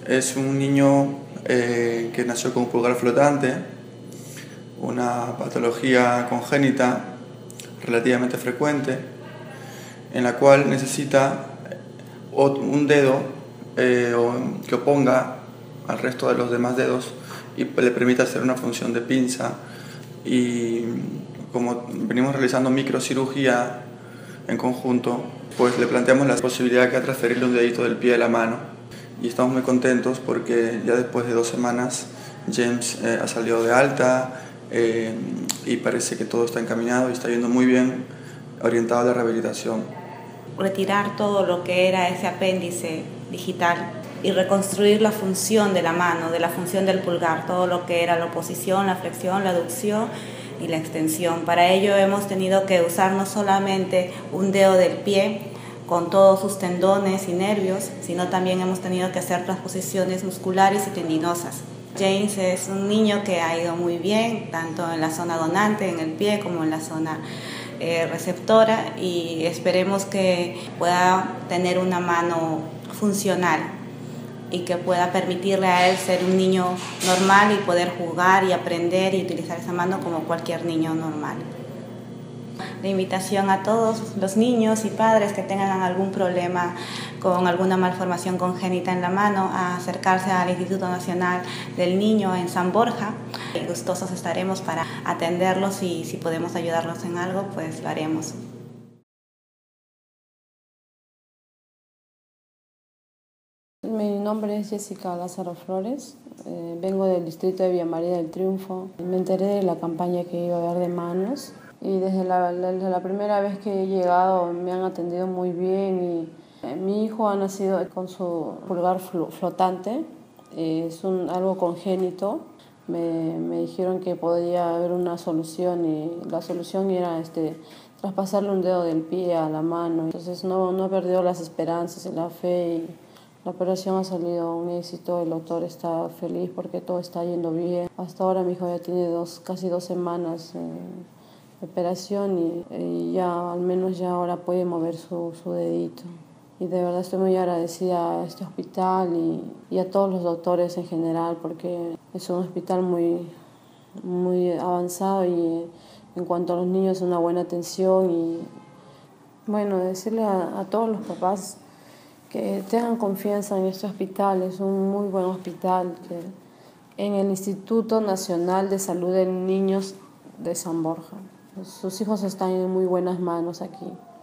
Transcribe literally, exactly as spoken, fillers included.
Es un niño eh, que nació con un pulgar flotante, una patología congénita relativamente frecuente, en la cual necesita un dedo eh, que oponga al resto de los demás dedos y le permita hacer una función de pinza. Y como venimos realizando microcirugía en conjunto, pues le planteamos la posibilidad de transferirle un dedito del pie a la mano. Y estamos muy contentos porque ya después de dos semanas James eh, ha salido de alta eh, y parece que todo está encaminado y está yendo muy bien orientado a la rehabilitación. Retirar todo lo que era ese apéndice digital y reconstruir la función de la mano, de la función del pulgar, todo lo que era la oposición, la flexión, la aducción y la extensión. Para ello hemos tenido que usar no solamente un dedo del pie con todos sus tendones y nervios, sino también hemos tenido que hacer transposiciones musculares y tendinosas. James es un niño que ha ido muy bien, tanto en la zona donante, en el pie, como en la zona eh, receptora, y esperemos que pueda tener una mano funcional y que pueda permitirle a él ser un niño normal y poder jugar y aprender y utilizar esa mano como cualquier niño normal. La invitación a todos los niños y padres que tengan algún problema con alguna malformación congénita en la mano a acercarse al Instituto Nacional del Niño en San Borja. Gustosos estaremos para atenderlos y si podemos ayudarlos en algo, pues lo haremos. Mi nombre es Jessica Lázaro Flores, eh, vengo del distrito de Villa María del Triunfo. Me enteré de la campaña que iba a haber de manos y desde la, desde la primera vez que he llegado me han atendido muy bien. Y, eh, mi hijo ha nacido con su pulgar flotante, eh, es un, algo congénito. Me, me dijeron que podía haber una solución y la solución era este, traspasarle un dedo del pie a la mano. Entonces no, no he perdido las esperanzas y la fe. Y, la operación ha salido un éxito, el doctor está feliz porque todo está yendo bien. Hasta ahora mi hijo ya tiene dos, casi dos semanas eh, de operación y, y ya al menos ya ahora puede mover su, su dedito. Y de verdad estoy muy agradecida a este hospital y, y a todos los doctores en general porque es un hospital muy, muy avanzado y en cuanto a los niños una buena atención. Y bueno, decirle a, a todos los papás que tengan confianza en este hospital, es un muy buen hospital, que en el Instituto Nacional de Salud de Niños de San Borja. Sus hijos están en muy buenas manos aquí.